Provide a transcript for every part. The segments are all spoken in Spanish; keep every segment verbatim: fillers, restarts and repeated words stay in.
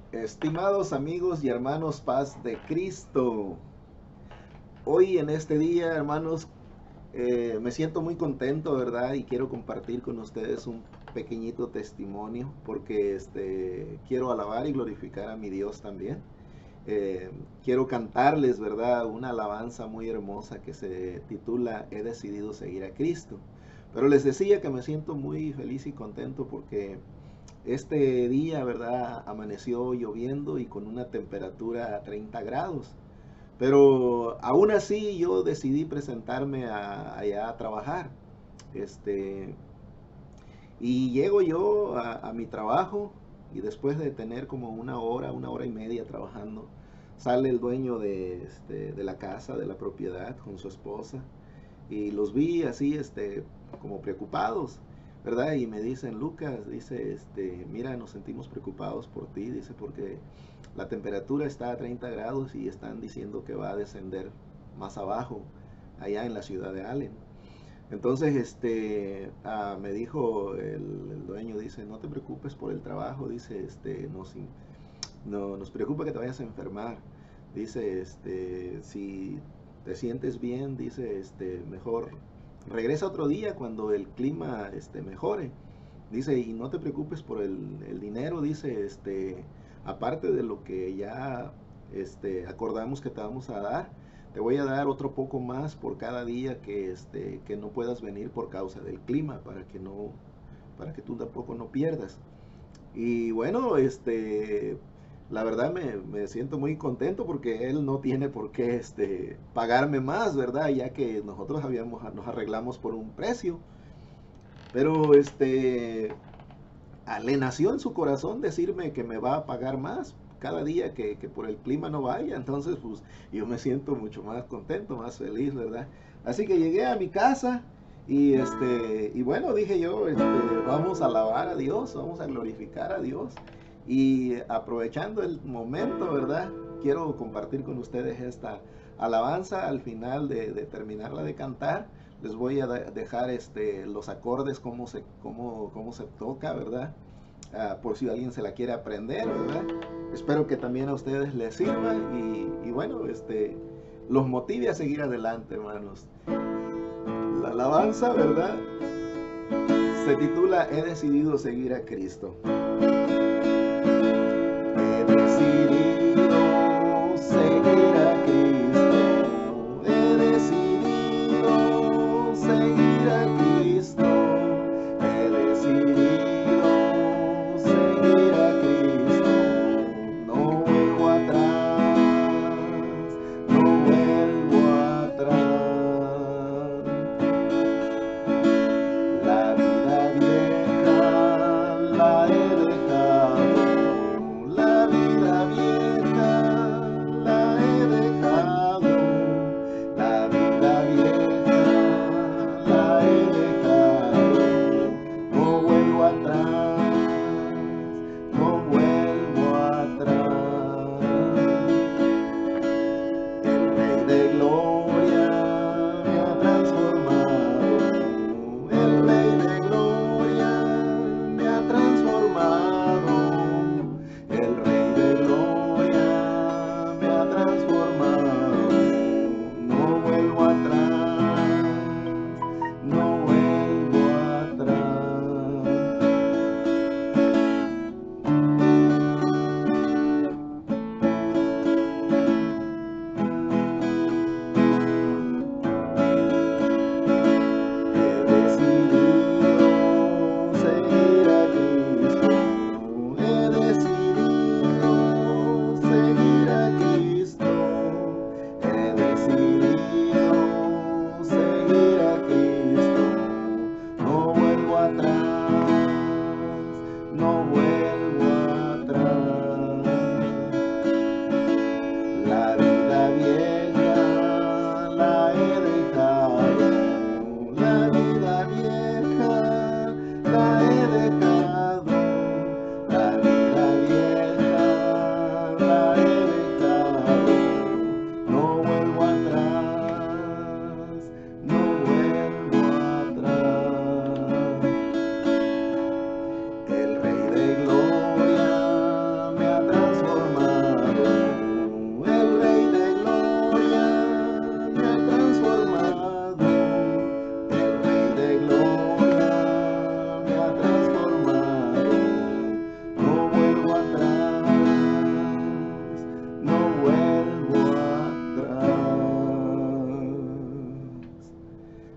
Estimados amigos y hermanos, paz de Cristo. Hoy en este día, hermanos, eh, me siento muy contento, ¿verdad? Y quiero compartir con ustedes un pequeñito testimonio porque este, quiero alabar y glorificar a mi Dios también. Eh, quiero cantarles, ¿verdad? Una alabanza muy hermosa que se titula He decidido seguir a Cristo. Pero les decía que me siento muy feliz y contento porque este día, ¿verdad? Amaneció lloviendo y con una temperatura a treinta grados. Pero aún así yo decidí presentarme a- allá a trabajar. Este, y llego yo a, a mi trabajo y después de tener como una hora, una hora y media trabajando, sale el dueño de, este, de la casa, de la propiedad, con su esposa. Y los vi así, este, como preocupados, ¿verdad? Y me dicen, Lucas, dice, este, mira, nos sentimos preocupados por ti, dice, porque la temperatura está a treinta grados y están diciendo que va a descender más abajo, allá en la ciudad de Allen. Entonces, este, ah, me dijo el, el dueño, dice, no te preocupes por el trabajo, dice, este, nos, no, nos preocupa que te vayas a enfermar. Dice, este, si te sientes bien, dice, este, mejor regresa otro día cuando el clima, este, mejore. Dice, y no te preocupes por el, el dinero, dice, este, aparte de lo que ya, este, acordamos que te vamos a dar, te voy a dar otro poco más por cada día que, este, que no puedas venir por causa del clima, para que no, para que tú tampoco no pierdas. Y bueno, este, la verdad me, me siento muy contento porque él no tiene por qué este, pagarme más, ¿verdad? Ya que nosotros habíamos, nos arreglamos por un precio. Pero este, le nació en su corazón decirme que me va a pagar más cada día que, que por el clima no vaya. Entonces, pues yo me siento mucho más contento, más feliz, ¿verdad? Así que llegué a mi casa y este y bueno, dije yo, este, vamos a alabar a Dios, vamos a glorificar a Dios. Y aprovechando el momento, ¿verdad? Quiero compartir con ustedes esta alabanza al final de, de terminarla de cantar. Les voy a dejar este, los acordes, cómo se, cómo, cómo se toca, ¿verdad? Uh, por si alguien se la quiere aprender, ¿verdad? Espero que también a ustedes les sirva y, y bueno, este, los motive a seguir adelante, hermanos. La alabanza, ¿verdad? Se titula He decidido seguir a Cristo. He decidido seguir a Cristo. He decidido seguir a Cristo. He decidido seguir a Cristo. No vuelvo atrás. No vuelvo atrás. La vida vieja la he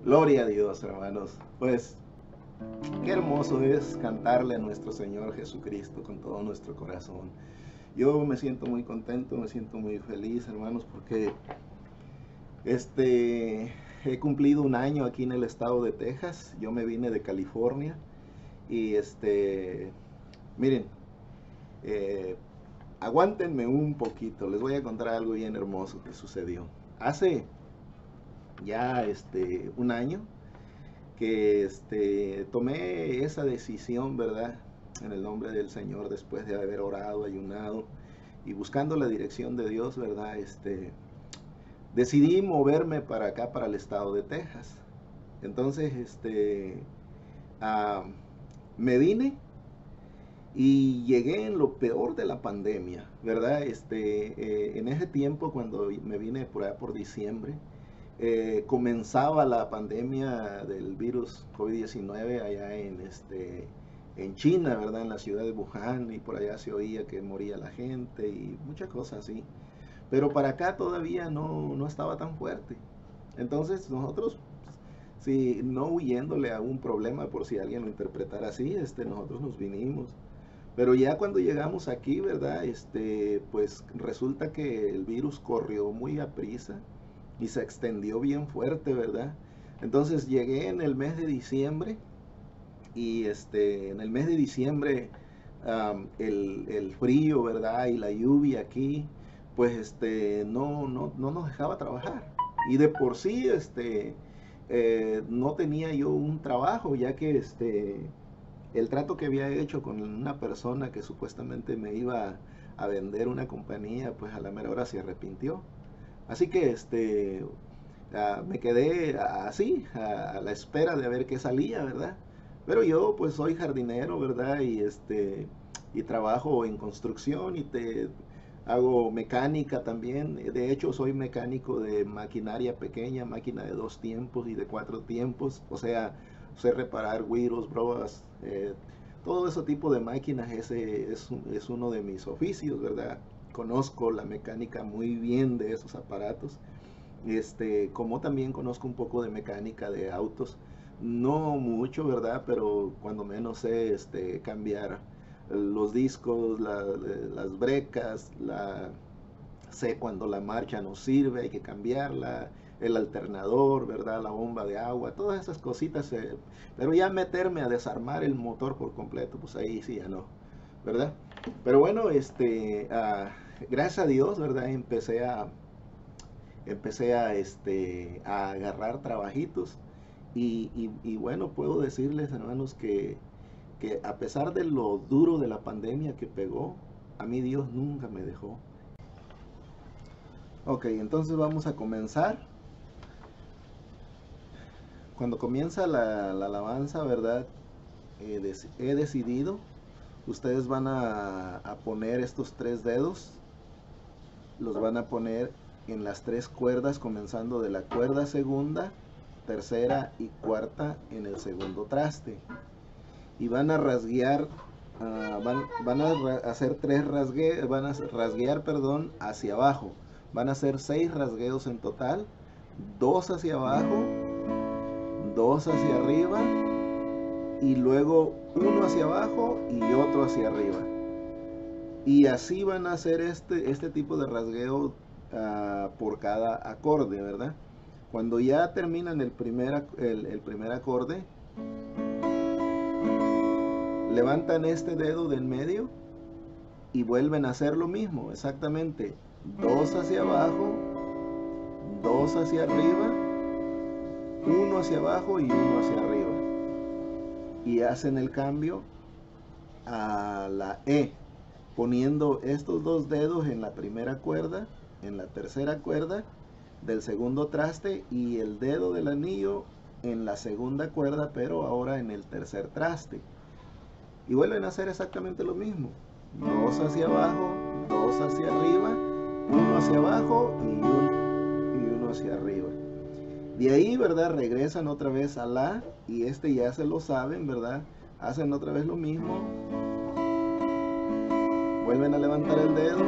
Gloria a Dios, hermanos. Pues qué hermoso es cantarle a nuestro Señor Jesucristo con todo nuestro corazón. Yo me siento muy contento, me siento muy feliz, hermanos, porque este he cumplido un año aquí en el estado de Texas. Yo me vine de California y este miren, eh, aguántenme un poquito. Les voy a contar algo bien hermoso que sucedió hace ya este un año que este tomé esa decisión, ¿verdad? En el nombre del Señor, después de haber orado, ayunado y buscando la dirección de Dios, ¿verdad? Este decidí moverme para acá, para el estado de Texas. Entonces, este uh, me vine y llegué en lo peor de la pandemia, ¿verdad? Este, eh, en ese tiempo, cuando me vine por allá por diciembre, eh, comenzaba la pandemia del virus COVID diecinueve allá en, este, en China, ¿verdad? En la ciudad de Wuhan, y por allá se oía que moría la gente y muchas cosas así. Pero para acá todavía no, no estaba tan fuerte. Entonces nosotros, si no huyéndole a un problema, por si alguien lo interpretara así, este, nosotros nos vinimos. Pero ya cuando llegamos aquí, ¿verdad? Este, pues resulta que el virus corrió muy a prisa y se extendió bien fuerte, ¿verdad? Entonces llegué en el mes de diciembre y este, en el mes de diciembre um, el, el frío, ¿verdad? Y la lluvia aquí, pues este, no, no, no nos dejaba trabajar. Y de por sí, este, eh, no tenía yo un trabajo, ya que este, el trato que había hecho con una persona que supuestamente me iba a vender una compañía, pues a la mera hora se arrepintió. Así que este, uh, me quedé así, a, a la espera de ver qué salía, ¿verdad? Pero yo pues soy jardinero, ¿verdad? Y este, y trabajo en construcción y te hago mecánica también. De hecho soy mecánico de maquinaria pequeña, máquina de dos tiempos y de cuatro tiempos. O sea, sé reparar güiros, broas, eh, todo ese tipo de máquinas. Ese es, es uno de mis oficios, ¿verdad? Conozco la mecánica muy bien de esos aparatos. Este, como también conozco un poco de mecánica de autos. No mucho, ¿verdad? Pero cuando menos sé este, cambiar los discos, la, las brecas, la, sé cuando la marcha no sirve, hay que cambiarla, el alternador, ¿verdad? La bomba de agua, todas esas cositas. Eh, pero ya meterme a desarmar el motor por completo, pues ahí sí ya no, ¿verdad? Pero bueno, este, uh, gracias a Dios, ¿verdad? Empecé a, empecé a, este, a agarrar trabajitos y, y, y bueno, puedo decirles, hermanos, que que a pesar de lo duro de la pandemia que pegó, a mí Dios nunca me dejó. Ok, entonces vamos a comenzar. Cuando comienza la, la alabanza, ¿verdad? Eh, des, he decidido, ustedes van a, a poner estos tres dedos, los van a poner en las tres cuerdas, comenzando de la cuerda segunda, tercera y cuarta en el segundo traste. Y van a rasguear, uh, van, van a hacer tres rasgueos, van a rasguear, perdón, hacia abajo. Van a hacer seis rasgueos en total, dos hacia abajo, dos hacia arriba y luego uno hacia abajo y otro hacia arriba. Y así van a hacer este, este tipo de rasgueo uh, por cada acorde, ¿verdad? Cuando ya terminan el primer, el, el primer acorde, levantan este dedo del medio y vuelven a hacer lo mismo, exactamente, dos hacia abajo, dos hacia arriba, uno hacia abajo y uno hacia arriba. Y hacen el cambio a la E, poniendo estos dos dedos en la primera cuerda, en la tercera cuerda del segundo traste y el dedo del anillo en la segunda cuerda, pero ahora en el tercer traste. Y vuelven a hacer exactamente lo mismo. Dos hacia abajo, dos hacia arriba, uno hacia abajo y, un, y uno hacia arriba. De ahí, ¿verdad? Regresan otra vez a la, y este ya se lo saben, ¿verdad? Hacen otra vez lo mismo. Vuelven a levantar el dedo.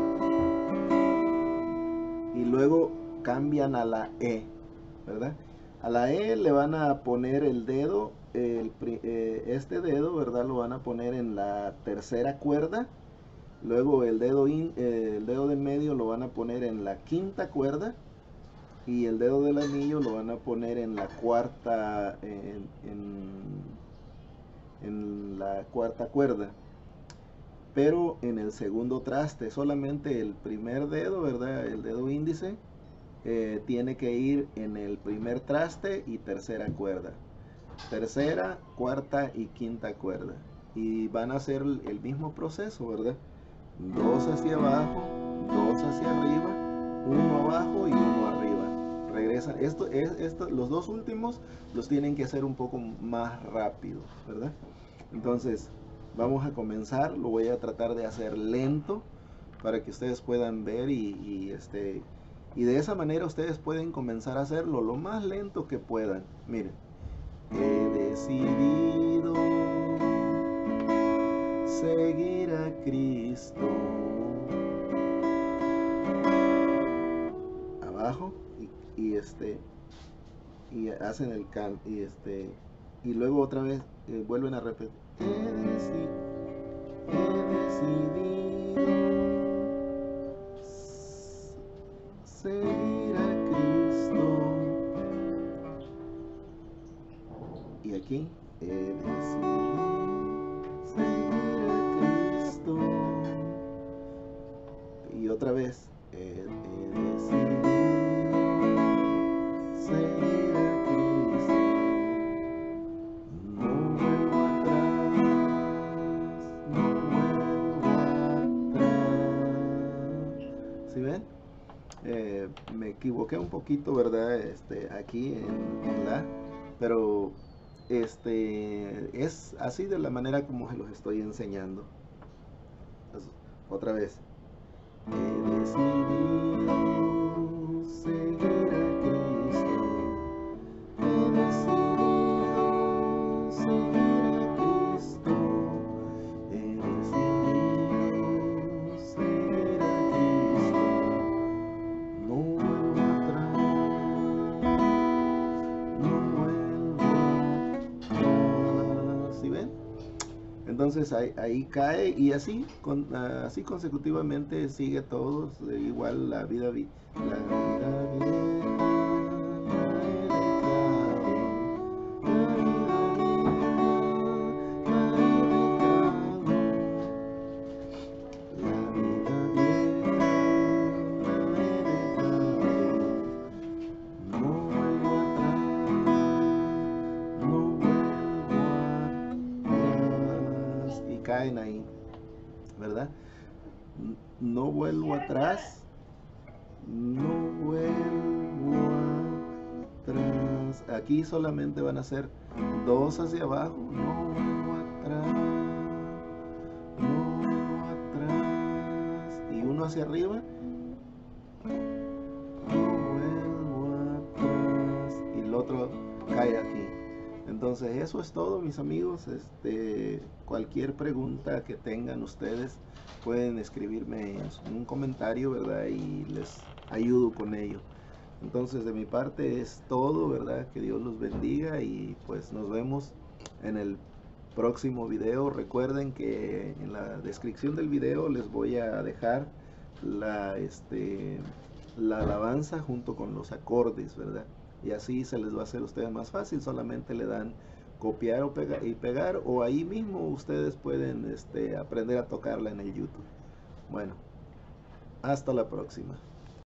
Y luego cambian a la E, ¿verdad? A la E le van a poner el dedo, el, eh, este dedo, ¿verdad? Lo van a poner en la tercera cuerda. Luego el dedo, in, eh, el dedo del medio lo van a poner en la quinta cuerda. Y el dedo del anillo lo van a poner en la cuarta, en, en, en la cuarta cuerda. Pero en el segundo traste, solamente el primer dedo, ¿verdad? El dedo índice eh, tiene que ir en el primer traste y tercera cuerda. Tercera, cuarta y quinta cuerda. Y van a hacer el mismo proceso, ¿verdad? Dos hacia abajo, dos hacia arriba, uno abajo y uno arriba. Regresan. Esto es, esto, los dos últimos los tienen que hacer un poco más rápido, ¿verdad? Entonces, vamos a comenzar. Lo voy a tratar de hacer lento para que ustedes puedan ver y, y este y de esa manera ustedes pueden comenzar a hacerlo lo más lento que puedan. Miren, he decidido seguir a Cristo. Abajo y, y este y hacen el can y este y luego otra vez eh, vuelven a repetir. He, deci he decidido seguir a Cristo. Y aquí he decidido seguir a Cristo. Y otra vez he, he decidido seguir a Cristo. No vuelvo atrás, no vuelvo atrás. ¿Sí ven? Eh, me equivoqué un poquito, ¿verdad? Este, aquí en, en la, pero este es así de la manera como se los estoy enseñando. Entonces, otra vez. He decidido seguir a Cristo. He decidido seguir a Cristo. He decidido seguir a Cristo. No vuelvo atrás, no vuelvo atrás. ¿Sí ven? Entonces ahí, ahí cae y así, con, así consecutivamente sigue todos, igual la vida, la vida vieja. Caen ahí, ¿verdad? No vuelvo atrás, no vuelvo atrás. Aquí solamente van a ser dos hacia abajo, no vuelvo atrás, no vuelvo atrás, y uno hacia arriba, no vuelvo atrás, y el otro cae aquí. Entonces eso es todo, mis amigos. Este, cualquier pregunta que tengan ustedes pueden escribirme en un comentario, ¿verdad? Y les ayudo con ello. Entonces de mi parte es todo, ¿verdad? Que Dios los bendiga y pues nos vemos en el próximo video. Recuerden que en la descripción del video les voy a dejar la, este, la alabanza junto con los acordes, ¿verdad? Y así se les va a hacer a ustedes más fácil. Solamente le dan copiar o pegar y pegar, o ahí mismo ustedes pueden este, aprender a tocarla en el YouTube. Bueno, hasta la próxima.